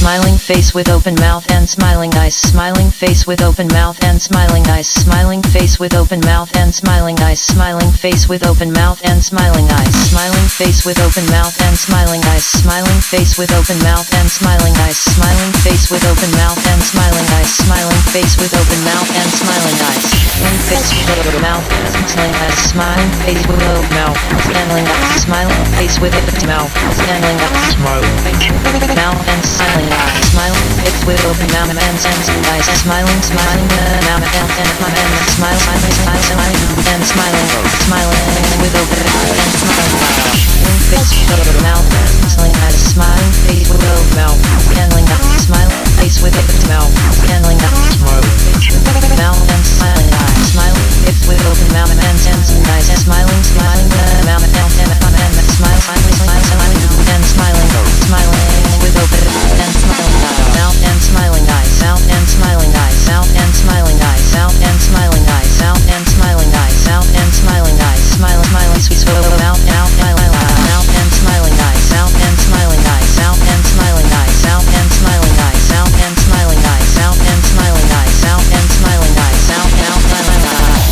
Smiling face with open mouth and smiling eyes. Smiling face with open mouth and smiling eyes. Smiling face with open mouth and smiling eyes. Smiling face with open mouth and smiling eyes. Smiling face with open mouth and smiling eyes. Smiling face with open mouth and smiling eyes. Smiling face with open mouth and smiling eyes. Smiling face with open mouth and smiling eyes. Smiling face with open mouth and smiling eyes. Smiling face with open mouth and smiling eyes. Smiling face with open mouth and smiling eyes. Smiling face with open mouth and smiling eyes. Smiling face with open mouth and smiling eyes. Smiling, smiling mouth and smiling, smiling and smiling, smiling with open mouth and smiling eyes. Smiling face with open mouth and smiling eyes. Smiling face with open mouth and smiling eyes. Smiling face with open mouth and smiling eyes. Smiling face with open mouth and smiling eyes. Smiling face with open mouth and smiling eyes. Smiling, smiling mouth and smile, smiling, smiling and smiling, smiling with open mouth and smiling eyes. Mouth and smiling eyes. Mouth and smiling eyes. Mouth and smiling eyes. Mouth and smiling eyes. Mouth and smiling eyes. Mouth and smiling eyes. Smile, smiling, sweet, so mouth and mouth and smiling eyes. Mouth and smiling eyes. Mouth and smiling eyes. Mouth and smiling eyes. Mouth and smiling eyes. Mouth and smiling eyes. Mouth and smiling eyes. Mouth and smiling eyes.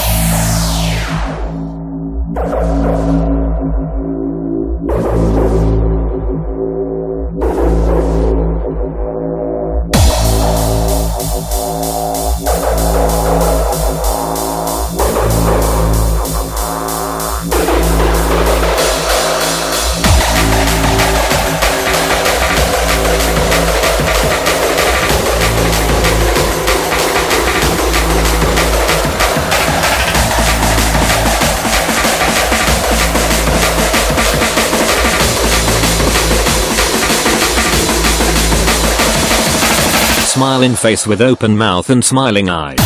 Smiling face with open mouth and smiling eyes.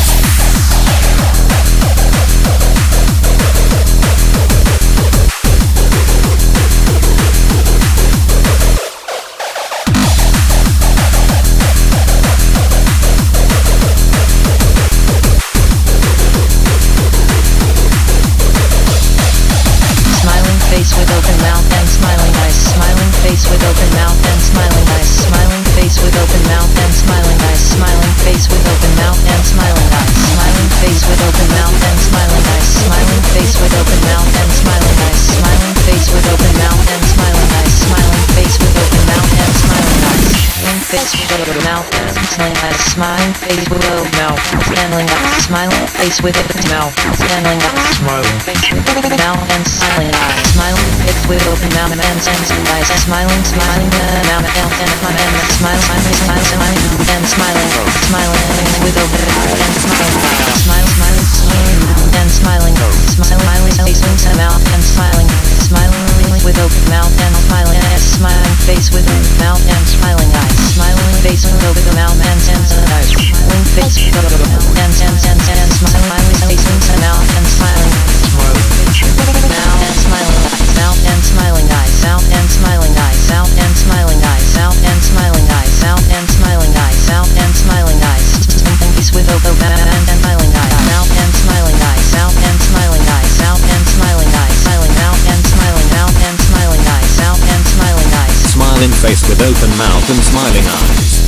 Smiling face with open mouth and smiling eyes. Smiling face with open mouth and smiling eyes. Smiling face with open mouth and smiling eyes. Smiling face with open mouth and smiling eyes. Smiling face with open mouth and smiling eyes. Smiling face with open mouth and smiling eyes. Smiling face with open mouth and smiling eyes. Smiling face with open mouth and smiling eyes. Smiling face with open mouth and smiling eyes. Smiling face with open mouth and smiling eyes. Smiling face with open mouth and smiling eyes. Smiling face with open mouth and smiling eyes. Smiling face with open mouth and smiling eyes. Smiling, smiling mouth and smile, smiling, smiling and smiling, smiling with open mouth and smiling eyes. Smile, smiling, smiling and smiling, smiling face with mouth and smiling, smiling with open mouth and smiling eyes. Smiling face with open mouth and smiling eyes. Smiling face with open mouth and smiling eyes. Smiling face with open mouth and smiling face with mouth and smiling. Smiling face with open mouth and smiling eyes. Mouth and smiling eyes. Mouth and smiling eyes. Mouth and smiling eyes. Mouth and smiling eyes. Mouth and smiling eyes. Mouth and smiling eyes. Smiling face with open mouth and smiling eyes. Mouth and smiling eyes. Mouth and smiling eyes. Mouth and smiling eyes. Smiling mouth and smiling mouth and smiling eyes. Mouth and smiling eyes. Smiling face with open mouth and smiling eyes.